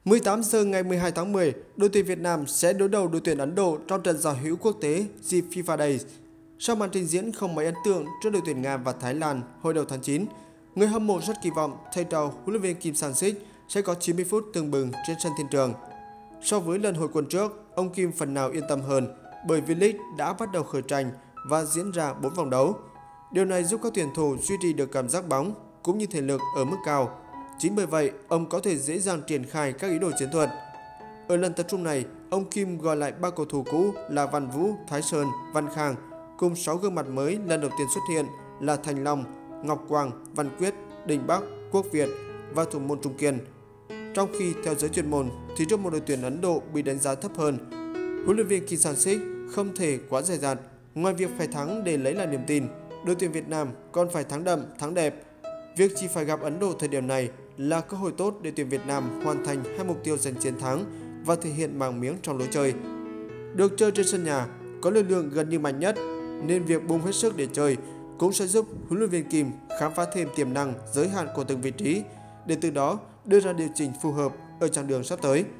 18 giờ ngày 12 tháng 10, đội tuyển Việt Nam sẽ đối đầu đội tuyển Ấn Độ trong trận giao hữu quốc tế dịp FIFA Days. Sau màn trình diễn không mấy ấn tượng trước đội tuyển Nga và Thái Lan hồi đầu tháng 9, người hâm mộ rất kỳ vọng thầy trò huấn luyện viên Kim Sang-sik sẽ có 90 phút tưng bừng trên sân Thiên Trường. So với lần hồi quân trước, ông Kim phần nào yên tâm hơn bởi V-League đã bắt đầu khởi tranh và diễn ra 4 vòng đấu. Điều này giúp các tuyển thủ duy trì được cảm giác bóng cũng như thể lực ở mức cao. Chính bởi vậy, ông có thể dễ dàng triển khai các ý đồ chiến thuật. Ở lần tập trung này, ông Kim gọi lại 3 cầu thủ cũ là Văn Vũ, Thái Sơn, Văn Khang cùng 6 gương mặt mới lần đầu tiên xuất hiện là Thành Long, Ngọc Quang, Văn Quyết, Đình Bắc, Quốc Việt và thủ môn Trung Kiên. Trong khi theo giới chuyên môn thì trước một đội tuyển Ấn Độ bị đánh giá thấp hơn, huấn luyện viên Kim Sang-sik không thể quá dè dặt. Ngoài việc phải thắng để lấy lại niềm tin, đội tuyển Việt Nam còn phải thắng đậm, thắng đẹp. Việc chỉ phải gặp Ấn Độ thời điểm này là cơ hội tốt để tuyển Việt Nam hoàn thành hai mục tiêu giành chiến thắng và thể hiện màng miếng trong lối chơi. Được chơi trên sân nhà, có lực lượng gần như mạnh nhất, nên việc bung hết sức để chơi cũng sẽ giúp huấn luyện viên Kim khám phá thêm tiềm năng giới hạn của từng vị trí để từ đó đưa ra điều chỉnh phù hợp ở chặng đường sắp tới.